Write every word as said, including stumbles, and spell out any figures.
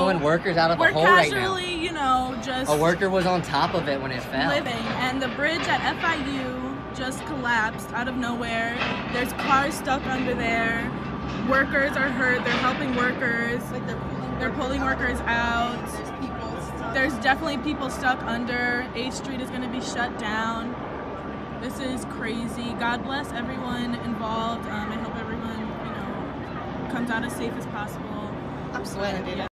pulling workers out of we're a hole right now. casually, you know, just A worker was on top of it when it fell. living, and the bridge at F I U just collapsed out of nowhere. There's cars stuck under there. Workers are hurt. They're helping workers. Like they're pulling, They're pulling workers out. There's people stuck. There's definitely people stuck under. eighth Street is going to be shut down. This is crazy. God bless everyone involved. Um, I hope everyone, you know, comes out as safe as possible. I'm sweating, dude.